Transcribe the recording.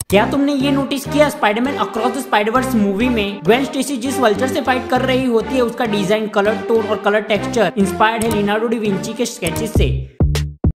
क्या तुमने ये नोटिस किया, Spider Man across the Spider Verse movie में ग्वेन स्टेसी जिस वल्चर से फाइट कर रही होती है उसका डिजाइन, कलर टोन और कलर टेक्सचर इंस्पायर्ड है लियोनार्डो डी विंची के स्केचेस से।